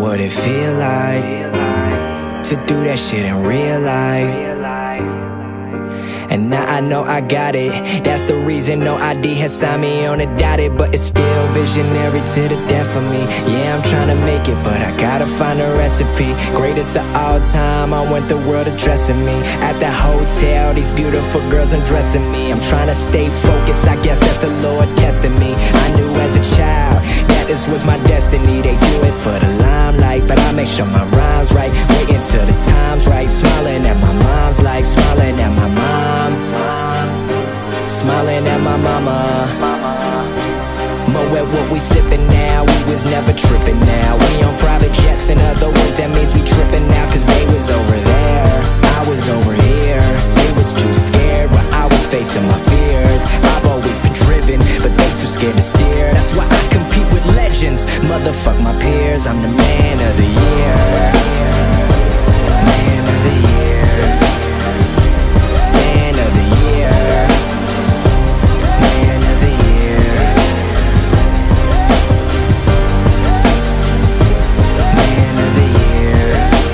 what it feel like to do that shit in real life. And now I know I got it. That's the reason no ID has signed me on a dotted. But it's still visionary to the death of me. Yeah, I'm trying to make it, but I gotta find a recipe. Greatest of all time, I want the world addressing me. At the hotel, these beautiful girls undressing me. I'm trying to stay focused, I guess that's the Lord testing me. I knew as a child that this was my destiny. They do it for the limelight, but I make sure my rhyme's right. Waiting till the time's right. Smiling at my mom's like smiling at my mom. Smiling at my mama. Mo at what we sippin' now, we was never trippin' now. We on private jets, in other words, that means we trippin' now. Cause they was over there, I was over here. They was too scared, but I was facing my fears. I've always been driven, but they too scared to steer. That's why I compete with legends, motherfuck my peers. I'm the man of the year. Man of the year. Man of the year. Man of the year. Man of the year.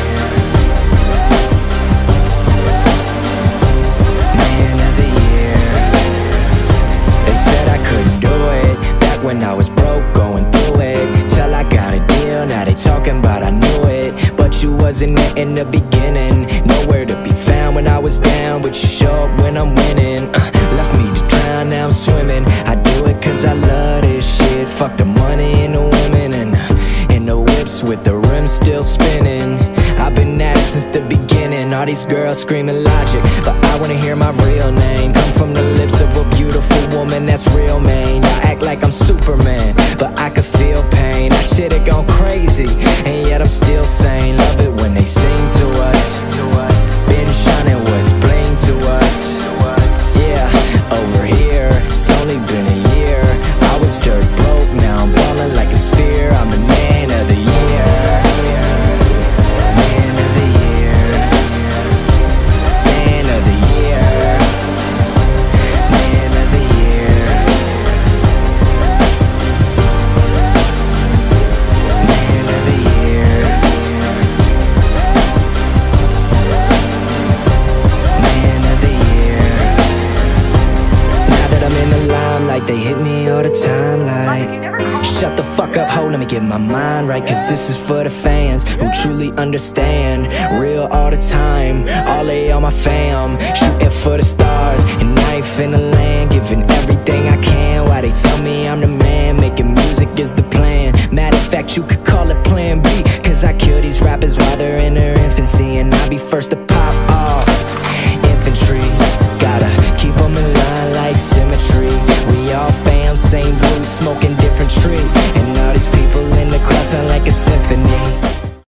Man of the year. They said I couldn't do it back when I was broke, going through it. Till I got a deal, now they talking about I knew it. But you wasn't there in the beginning, nowhere to be found when I was down. But you show up when I'm winning. Left me to drown, now I'm swimming. I do it cause I love this shit. Fuck the money and the women, and in the whips with the rims still spinning. I've been at it since the beginning. All these girls screaming logic, but I wanna hear my real name come from the lips of a beautiful woman that's real, man. I act like I'm Superman, but I could feel pain. I should've gone crazy, and yet I'm still sane. Love it when they sing to us. Been shining what's bling to us. Yeah, over here, it's only been a year. I was dirt broke, now I'm ballin' like a sphere. I'm the man of the year. Man of the year. Man of the year. Man of the year. Man of the year. Man of the year. Now that I'm in the limelight, they hit me all the time like, shut the fuck up, ho, let me get my mind right. Cause this is for the fans who truly understand. Real all the time, all A on my fam. Shooting for the stars, and I ain't finna land. Giving everything I can while they tell me I'm the man. Making music is the plan. Matter of fact, you could call it plan B. Cause I kill these rappers while they're in their infancy, and I be first to pop off. Infantry, gotta keep them in line like symmetry. We all fam, same roots, smoking